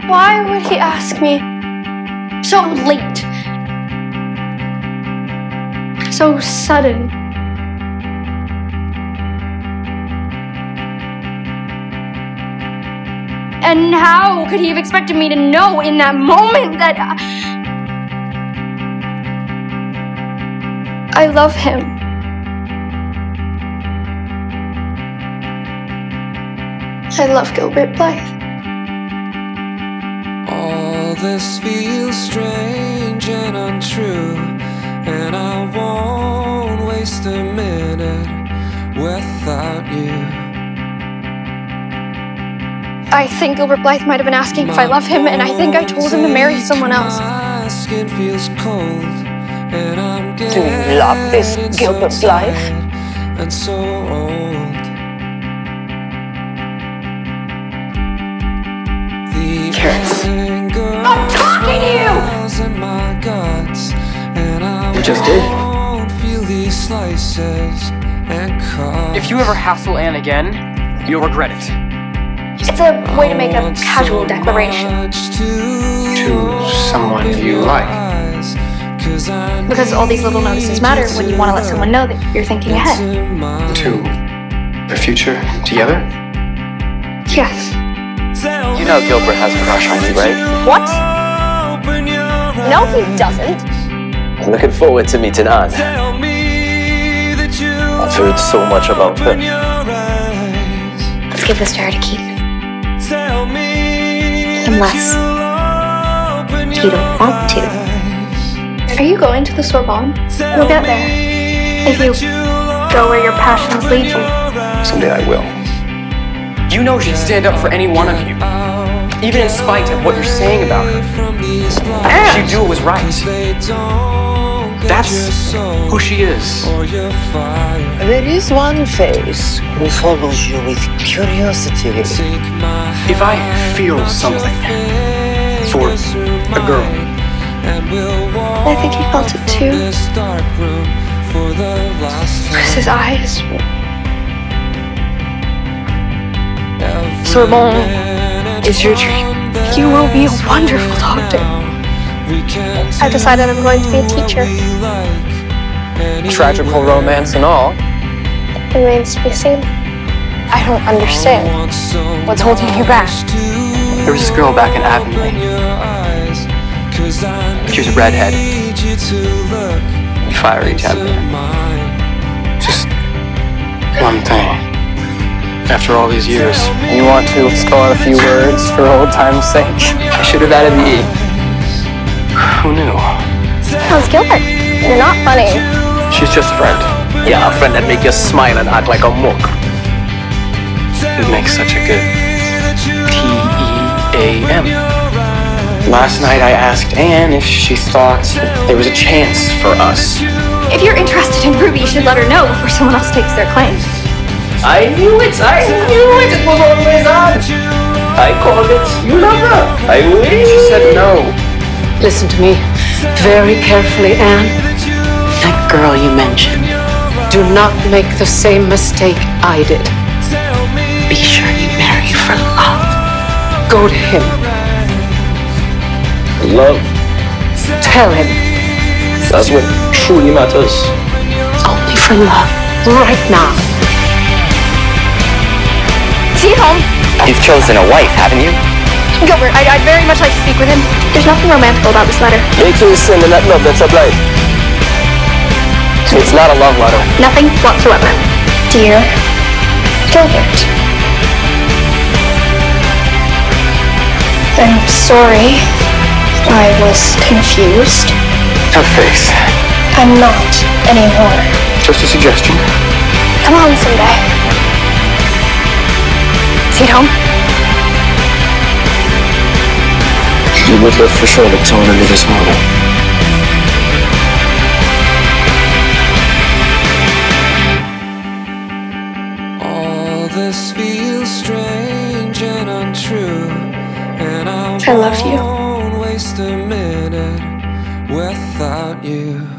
Why would he ask me so late? So sudden. And how could he have expected me to know in that moment that I love him? I love Gilbert Blythe. All this feels strange and untrue, and I won't waste a minute without you. I think Gilbert Blythe might have been asking if I love him, and I think I told him to marry someone else. My skin feels cold, and I'm Do you love this Gilbert Blythe? and so old. Terrence. I'm talking to you! You just did. If you ever hassle Anne again, you'll regret it. It's a way to make a casual declaration. To someone you like. Because all these little notices matter when you want to let someone know that you're thinking ahead. To the future together? Yes. You know Gilbert has a crush on you, right? What? No, he doesn't. I'm looking forward to meeting Anne. I've heard so much about her. Let's give this to her to keep. Unless you don't want to. Are you going to the Sorbonne? We'll get there. If you go where your passions lead you. Someday I will. You know she'd stand up for any one of you, even in spite of what you're saying about her. She'd do what was right. That's who she is. There is one face who follows you with curiosity. If I feel something for a girl, I think he felt it too. Because his eyes. Sorbonne is your dream. You will be a wonderful doctor. I decided I'm going to be a teacher. tragical romance and all. Remains to be seen. I don't understand. What's holding you back? There was this girl back in Avonlea. She was a redhead. Fiery temper. Just one thing. After all these years. You want to spell out a few words for old time's sake? I should have added the E. Who knew? How's Gilbert? You're not funny. She's just a friend. Yeah, a friend that make you smile and act like a mook. It makes such a good T-E-A-M. Last night I asked Anne if she thought there was a chance for us. If you're interested in Ruby, you should let her know before someone else takes their claim. I knew it! It was always on! I called it. You love her. I wish. She said no. Listen to me very carefully, Anne. That girl you mentioned. Do not make the same mistake I did. Be sure you marry for love. Go to him. Love. Tell him. That's what truly matters. Only for love. Right now. See you home. You've chosen a wife, haven't you? Gilbert, I'd very much like to speak with him. There's nothing romantical about this letter. Make you sin in that love that's sublime. It's not a love letter. Nothing whatsoever. Dear Gilbert, I'm sorry. I was confused. Her face. I'm not anymore. Just a suggestion. Come on someday. See you home. You would live for sure to tell me this morning. All this feels strange and untrue, and I love you. won't waste a minute without you.